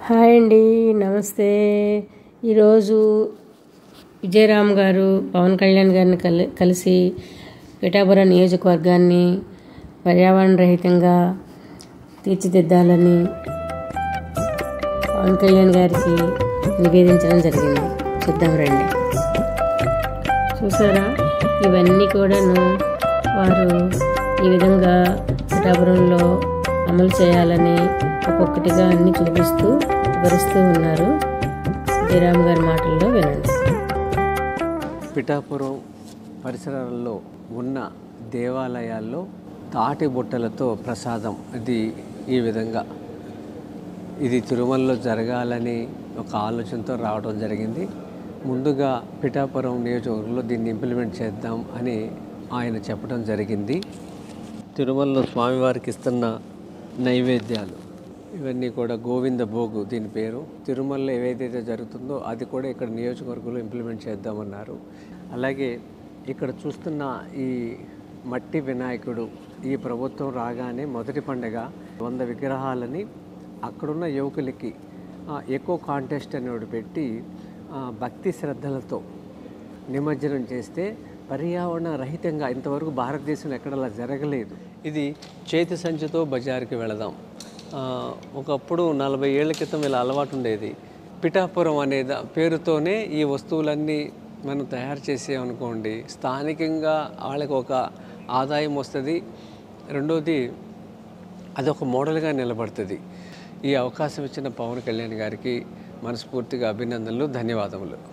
Hi అండి, నమస్తే. ఈరోజు విజయరామ్ గారు పవన్ కళ్యాణ్ గారిని కలిసి పిఠాపురం నియోజకవర్గాన్ని పర్యావరణ రహితంగా తీర్చిదిద్దాలని పవన్ కళ్యాణ్ గారికి నివేదించడం జరిగింది. చూద్దాం రండి. చూసారా, ఇవన్నీ కూడాను వారు ఈ విధంగా పిఠాపురంలో అమలు చేయాలని ఒక్కొక్కటిగా అన్ని చూపిస్తూ వివరిస్తూ ఉన్నారు. విజయరామ్ గారి మాటల్లో వినండి. పిఠాపురం పరిసరాల్లో ఉన్న దేవాలయాల్లో తాటి బుట్టలతో ప్రసాదం ఈ విధంగా ఇది తిరుమలలో జరగాలని ఒక ఆలోచనతో రావడం జరిగింది. ముందుగా పిఠాపురం నియోజకవర్గంలో దీన్ని ఇంప్లిమెంట్ చేద్దాం అని ఆయన చెప్పడం జరిగింది. తిరుమలలో స్వామివారికి ఇస్తున్న నైవేద్యాలు ఇవన్నీ కూడా గోవింద భోగు దీని పేరు. తిరుమలలో ఏదైతే జరుగుతుందో అది కూడా ఇక్కడ నియోజకవర్గంలో ఇంప్లిమెంట్ చేద్దామన్నారు. అలాగే ఇక్కడ చూస్తున్న ఈ మట్టి వినాయకుడు ఈ ప్రభుత్వం రాగానే మొదటి పండుగ 100 విగ్రహాలని అక్కడున్న యువకులకి ఎకో కాంటెస్ట్ అనేవాడు పెట్టి భక్తి శ్రద్ధలతో నిమజ్జనం చేస్తే పర్యావరణ రహితంగా ఇంతవరకు భారతదేశంలో ఎక్కడ అలా జరగలేదు. ఇది చేతి సంచితో బజారుకి వెళదాం. ఒకప్పుడు 40 ఏళ్ల క్రితం ఇలా అలవాటు ఉండేది. పిఠాపురం అనే పేరుతోనే ఈ వస్తువులన్నీ మనం తయారు చేసామనుకోండి, స్థానికంగా వాళ్ళకి ఒక ఆదాయం వస్తుంది. రెండోది అదొక మోడల్గా నిలబడుతుంది. ఈ అవకాశం ఇచ్చిన పవన్ కళ్యాణ్ గారికి మనస్ఫూర్తిగా అభినందనలు, ధన్యవాదములు.